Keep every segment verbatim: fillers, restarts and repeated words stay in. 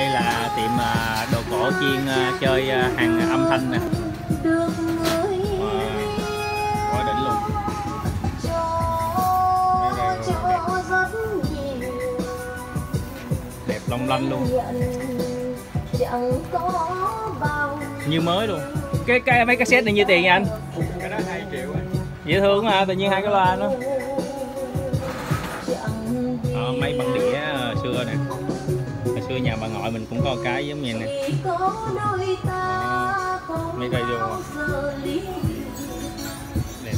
đây là tiệm đồ cổ chuyên chơi hàng âm thanh nè. Quá đỉnh luôn. Đẹp long lanh luôn. Như mới luôn. Cái cái mấy cassette này nhiêu tiền nha anh? Cái đó hai triệu anh. Dễ thương mà, tự nhiên hai cái loa nó. À, mấy băng đĩa xưa nè. Hồi xưa nhà bà ngoại mình cũng có cái giống như nè. À, mấy cây vô. Đẹp.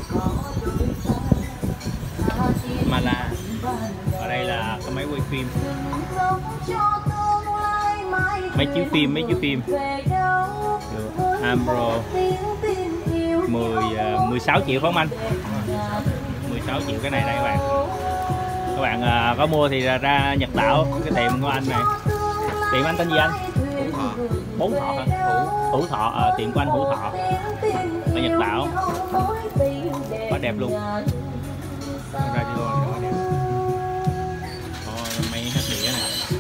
Mà là ở đây là có máy quay phim. Máy chiếu phim, máy chiếu phim. Ambro mười, mười sáu triệu phải không anh? mười sáu triệu cái này đây các bạn. Các bạn uh, có mua thì ra, ra Nhật Tạo, cái tiệm của anh này. Tiệm anh tên gì anh? Bốn Thọ hả? Hữu Thọ, à, tiệm của anh Hữu Thọ ở Nhật Tạo. Quá đẹp luôn. Radio quá đẹp. Oh, mấy hát đĩa nè.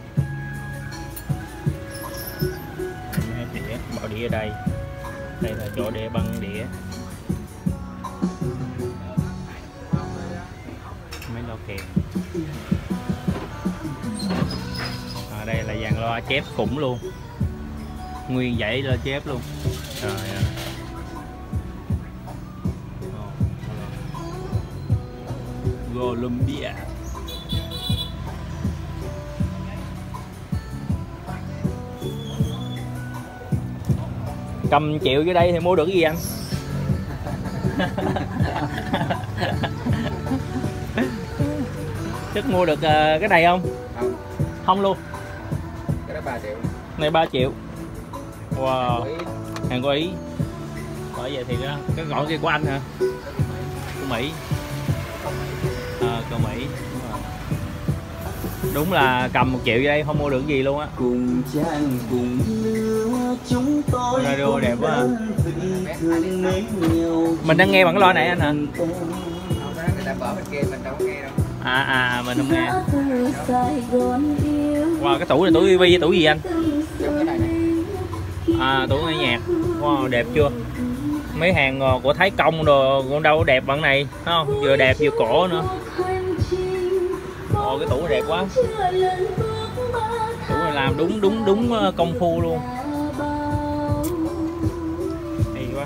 Mấy hát đĩa, bỏ đĩa ở đây. Đây là chỗ để băng đĩa. Mấy loa kèn. À, đây là dàn loa chép khủng luôn. Nguyên dãy loa chép luôn. Trời ơi. Columbia. Trăm triệu dưới đây thì mua được cái gì anh? Chắc mua được uh, cái này không? Không. Không luôn. Cái đó ba triệu. Này ba triệu. Wow. Hàng của Ý. Bởi vậy thì đó, cái gọn kia của anh hả? Của Mỹ. À, của Mỹ. Đúng rồi. Đúng là cầm một triệu dưới đây không mua được gì luôn á. Cùng trang cùng lứa chúng tôi radio đẹp quá. Mình đang nghe bằng cái loa này anh hả? Không, người ta bỏ bên kia mình đâu có nghe đâu. À à mình không nghe. Wow, cái tủ này tủ ti vi với tủ gì anh? À tủ nghe nhạc. Wow, đẹp chưa? Mấy hàng của Thái Công rồi cũng đâu có đẹp bằng này, thấy không? Vừa đẹp vừa cổ nữa. Ồ, cái tủ này đẹp quá. Tủ này làm đúng đúng đúng công phu luôn. Hay quá.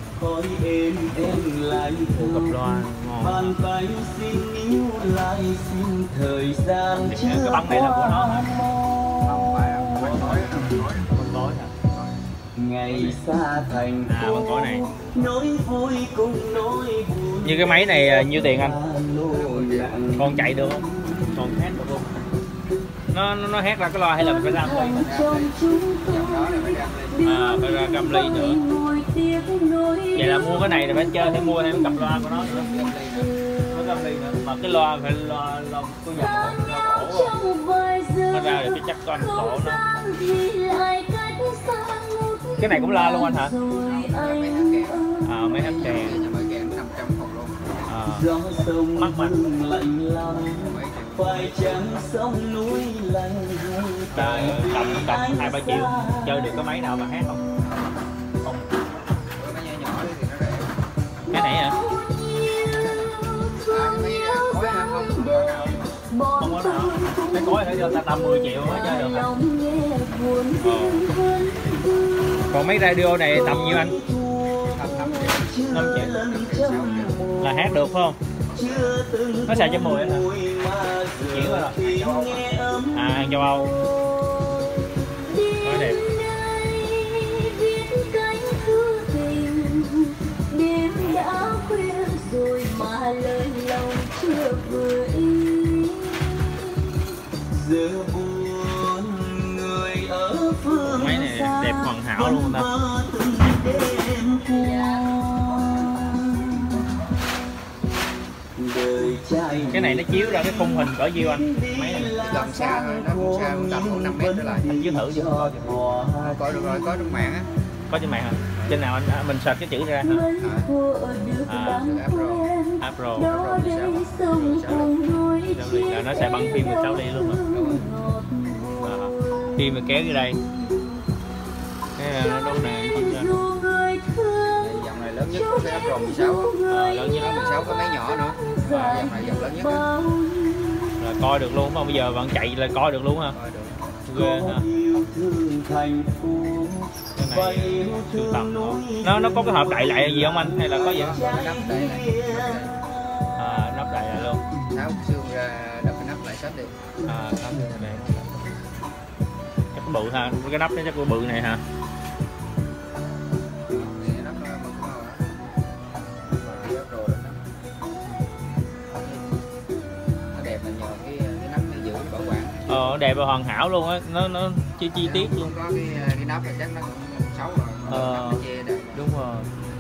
Cặp loa ngon. Cái băng này là của nó hả? Không phải, băng cối đó, băng cối hả? Ngày xa thành à băng cối này. Nỗi vui cùng nỗi buồn. Như cái máy này nhiêu tiền anh? Con chạy được không? Còn hát được không? Nó nó hát ra cái loa hay là mình phải ra âm ly? À phải ra âm ly nữa. Vậy là mua cái này là phải chơi phải mua thêm cặp loa của nó nữa. Có âm ly nữa. Mà cái loa phải loa loa có dòng loa cổ. Nó ra thì chắc con cổ nữa. Cái này cũng loa luôn anh hả? À mấy hát kèn. À, mắc mà. Phải chăng sông núi lạnh Trời, cầm cầm hai ba triệu chơi được cái máy nào mà hát không? Không. Cái này hả? Không có nào. Cái cối phải cho ta tầm mười triệu mới chơi được hả? Ờ. Còn mấy radio này tầm nhiêu anh? năm triệu. Là hát được phải không? Nó xài cho mười hả? Chuyển qua rồi. À, hàng châu Âu. Quá đẹp. Máy này đẹp hoàn hảo luôn ta. Cái này nó chiếu ra cái khung hình cỡ nhiêu anh? Máy này Gần xa thôi, nó cũng xa cũng tầm khoảng năm mét trở lại. anh chiếu thử chưa? Có được rồi, có trong mạng á. Có trên mạng hả? Trên nào anh à, mình search cái chữ ra hả? À, Apro. Là nó sẽ băng phim mười sáu ly luôn mà. À. khi mà kéo vô đây cái nó đốt nè chim lên. Dòng này lớn nhất cái ấp rồng mười sáu á. Ờ, lớn nhất ấp mười sáu có mấy nhỏ nữa. À, dòng này dòng lớn nhất á. Là coi được luôn đúng không? Bây giờ vẫn chạy là coi được luôn ha. Coi được. Ghê ha. Cái này sưu tầm nó nó có cái hộp đậy lại gì không anh hay là có gì không? Nắp đậy lại. À, nắp đậy lại luôn. Tháo xương ra đập cái nắp lại sắp đi. À, nắp này chắc có bự ha, cái nắp nó chắc có bự này hả? Nắp nó mực màu á. Và ấp rồi đó. Nó đẹp là nhờ cái cái nắp này giữ bảo quản. Ờ, đẹp và hoàn hảo luôn á, nó nó chi chi tiết luôn. Không có cái cái nắp là chắc nó cũng xấu rồi. Ờ, Nắp nó che đẹp. đúng rồi.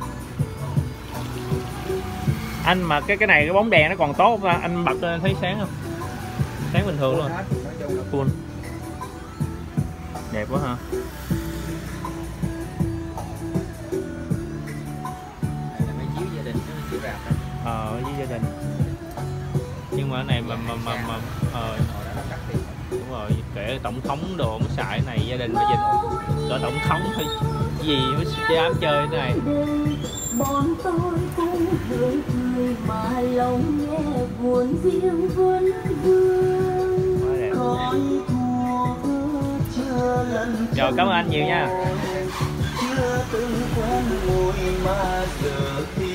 Anh mà cái cái này cái bóng đèn nó còn tốt không ta? Anh bật lên thấy sáng không? Sáng bình thường luôn. Full. Đẹp quá ha. Này là mấy chiếu gia đình nó chiếu rạp đó. Ờ, với gia đình. Nhưng mà cái này mà mà mà, mà ờ đúng rồi, kể tổng thống đồ mới xài cái này gia đình bây giờ cỡ tổng thống thôi gì mới dám chơi cái này. Bọn tôi cũng cười cười mà lòng nghe buồn riêng vấn vương. Khói thuốc chưa lần Rồi cảm ơn anh nhiều nha. chưa từng quen ngồi mà giờ thì